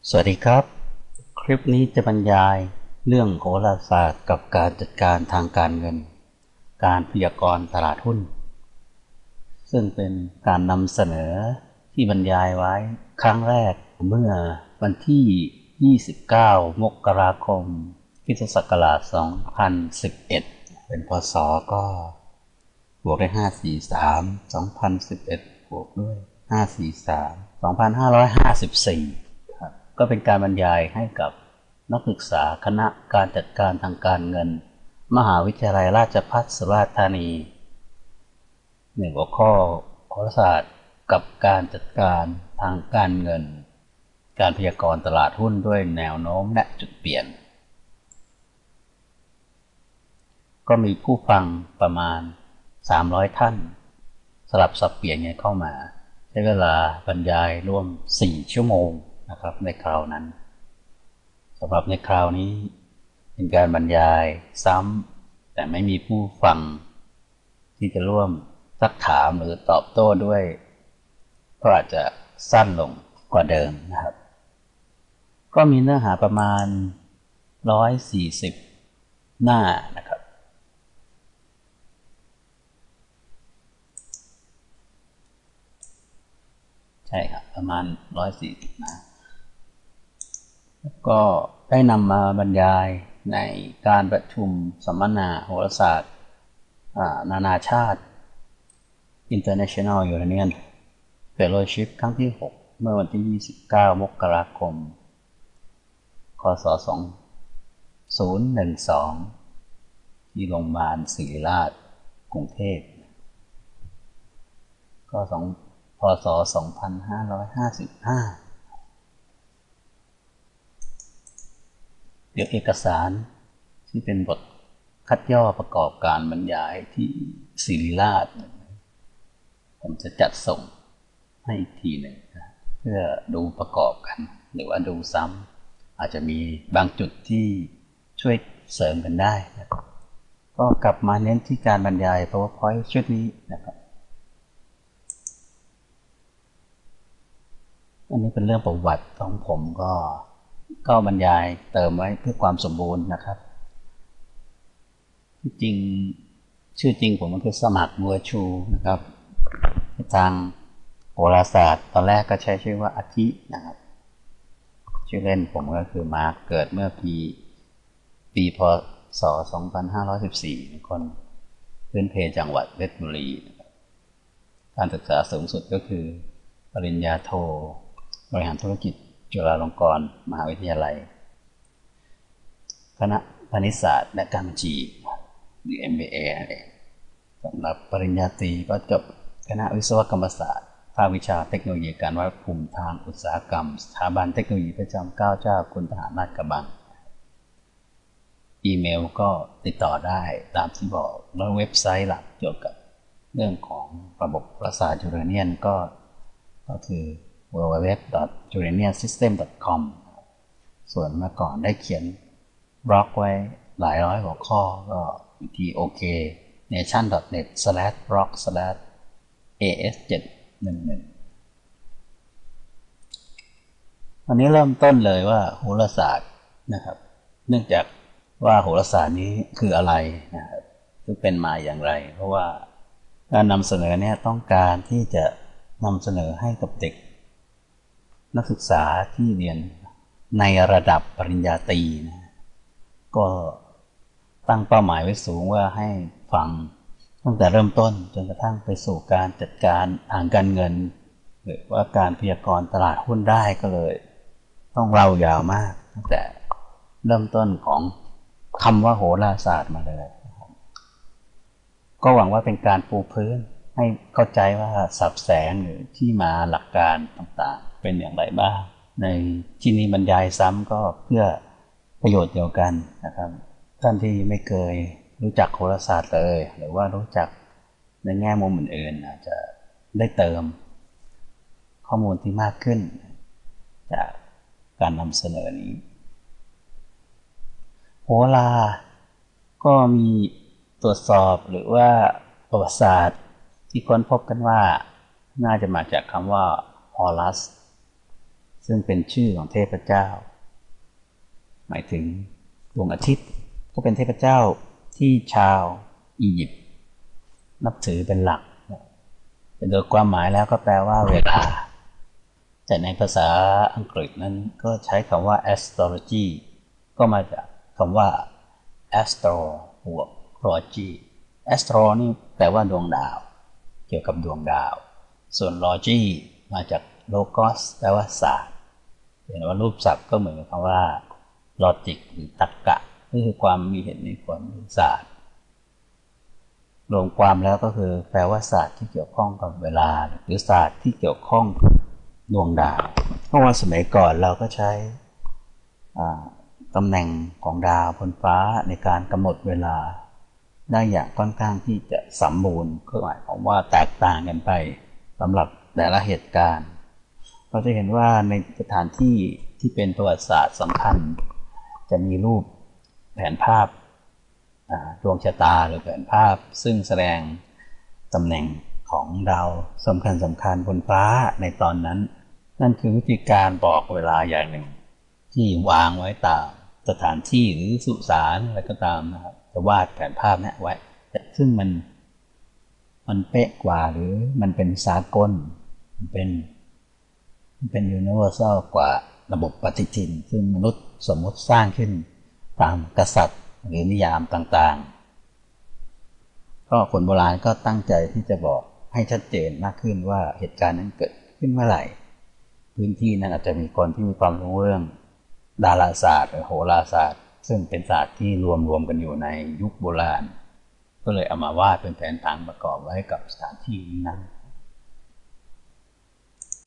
สวัสดีครับคลิปนี้จะบรรยายเรื่องโหราศาสตร์กับการจัดการทางการเงินการพยากรณ์ตลาดหุ้นซึ่งเป็นการนำเสนอที่บรรยายไว้ครั้งแรกเมื่อวันที่29มกราคมพุทธศักราช2011เป็นพศก็บวกด้วย543 2011บวกด้วย543 2554ก็เป็นการบรรยายให้กับนักศึกษาคณะการจัดการทางการเงินมหาวิทยาลัยราชภัฏสุราษฎร์ธานีหนึ่งหัวข้อโหราศาสตร์กับการจัดการทางการเงินการพยากรณ์ตลาดหุ้นด้วยแนวโน้มและจุดเปลี่ยนก็มีผู้ฟังประมาณ300ท่านสลับสับเปลี่ยนกันเข้ามาใช้เวลาบรรยายร่วม4ชั่วโมงนะครับในคราวนั้นสำหรับในคราวนี้เป็นการบรรยายซ้ำแต่ไม่มีผู้ฟังที่จะร่วมซักถามหรือตอบโต้ด้วยก็อาจจะสั้นลงกว่าเดิมนะครับก็มีเนื้อหาประมาณ140หน้านะครับใช่ครับประมาณ140หน้าก็ได้นำมาบรรยายในการประชุมสัมมนาโหราศาสตร์นานาชาติ International Uranian Fellowship ครั้งที่6เมื่อวันที่29มกราคมคศ2012ที่โรงพยาบาลศิริราชกรุงเทพก็พศ2555เดี๋ยวเอกสารที่เป็นบทคัดย่อประกอบการบรรยายที่ศิริราชผมจะจัดส่งให้อีกทีหนึ่งเพื่อดูประกอบกันหรือว่าดูซ้ำอาจจะมีบางจุดที่ช่วยเสริมกันได้นะครับก็กลับมาเน้นที่การบรรยาย PowerPoint ชุดนี้นะครับอันนี้เป็นเรื่องประวัติของผมก็บรรยายเติมไว้เพื่อความสมบูรณ์นะครับที่จริงชื่อจริงผมมันคือสมัครบัวชูนะครับทางโหราศาสตร์ตอนแรกก็ใช้ชื่อว่าอาทินะครับชื่อเล่นผมก็คือมาร์คเกิดเมื่อปีพศ2514เป็นคนพื้นเพจังหวัดเพชรบุรีการศึกษาสูงสุดก็คือปริญญาโทบริหารธุรกิจจุฬาลงกรณ์มหาวิทยาลัยคณะพาณิชยศาสตร์และการบัญชีหรือ MBA นั่นเองสำหรับปริญญาตรีก็จบคณะวิศวกรรมศาสตร์ภาควิชาเทคโนโลยีการวัดภูมิทางอุตสาหกรรมสถาบันเทคโนโลยีพระจอมเกล้าเจ้าคุณทหารลาดกระบังอีเมลก็ติดต่อได้ตามที่บอกแล้วเว็บไซต์หลักเกี่ยวกับเรื่องของระบบโหราศาสตร์ยูเรเนียนก็คือ www.uraniansystem.com ส่วนเมื่อก่อนได้เขียนบล็อกไว้หลายร้อยหัวข้อก็อยู่ที่ oknation.net/blog/as711 วันนี้เริ่มต้นเลยว่าโหราศาสตร์นะครับเนื่องจากว่าโหราศาสตร์นี้คืออะไรนะครับซึ่งเป็นมาอย่างไรเพราะว่าการนำเสนอเนี่ยต้องการที่จะนำเสนอให้กับเด็กนักศึกษาที่เรียนในระดับปริญญาตรีนะก็ตั้งเป้าหมายไว้สูงว่าให้ฟังตั้งแต่เริ่มต้นจนกระทั่งไปสู่การจัดการทางการเงินหรือว่าการพยากรณ์ตลาดหุ้นได้ก็เลยต้องเล่ายาวมากตั้งแต่เริ่มต้นของคำว่าโหราศาสตร์มาเลยก็หวังว่าเป็นการปูพื้นให้เข้าใจว่าสับแสงหรือที่มาหลักการต่างๆเป็นอย่างไรบ้างในที่นี้บรรยายซ้ำก็เพื่อประโยชน์เดียวกันนะครับท่านที่ไม่เคยรู้จักโหราศาสตร์เลยหรือว่ารู้จักในแง่มุมอื่นๆอาจจะได้เติมข้อมูลที่มากขึ้นจากการนำเสนอนี้โหราก็มีตรวจสอบหรือว่าประวัติศาสตร์ที่ค้นพบกันว่าน่าจะมาจากคำว่า Horus ซึ่งเป็นชื่อของเทพเจ้าหมายถึงดวงอาทิตย์ก็เป็นเทพเจ้าที่ชาวอียิปต์นับถือเป็นหลักโดยความหมายแล้วก็แปลว่าเวลาแต่ในภาษาอังกฤษนั้นก็ใช้คำว่า astrology ก็มาจากคำว่า astro บวก logy astro นี่แปลว่าดวงดาวเกี่ยวกับดวงดาวส่วน logy มาจาก logos แปลว่าศาสตร์เห็นว่ารูปศัพท์ก็เหมือนกับคำว่า logic หรือตรรกะนี่คือความมีเหตุมีผลศาสตร์รวมความแล้วก็คือแปลว่าศาสตร์ที่เกี่ยวข้องกับเวลาหรือศาสตร์ที่เกี่ยวข้องกับดวงดาวเพราะว่าสมัยก่อนเราก็ใช้ตำแหน่งของดาวบนฟ้าในการกำหนดเวลาได้อย่างค่อนข้างที่จะสมบูรณ์ก็หมายความว่าแตกต่างกันไปสำหรับแต่ละเหตุการณ์เราจะเห็นว่าในสถานที่ที่เป็นประวัติศาสตร์สำคัญจะมีรูปแผนภาพดวงชะตาหรือแผนภาพซึ่งแสดงตำแหน่งของดาวสำคัญบนฟ้าในตอนนั้นนั่นคือวิธีการบอกเวลาอย่างหนึ่งที่วางไว้ตามสถานที่หรือสุสานอะไรก็ตามนะครับจะวาดแผนภาพนี้ไว้ซึ่งมันเป๊ะกว่าหรือมันเป็นสากลมันเป็น universal กว่าระบบปฏิทินซึ่งมนุษย์สมมติสร้างขึ้นตามกษัตริย์หรือนิยามต่างๆก็คนโบราณก็ตั้งใจที่จะบอกให้ชัดเจนมากขึ้นว่าเหตุการณ์นั้นเกิดขึ้นเมื่อไหร่พื้นที่นั้นอาจจะมีคนที่มีความรู้เรื่องดาราศาสตร์หรือโหราศาสตร์ซึ่งเป็นศาสตร์ที่รวมกันอยู่ในยุคโบราณก็เลยเอามาวาดเป็นแผนผังประกอบไว้กับสถานที่นั้น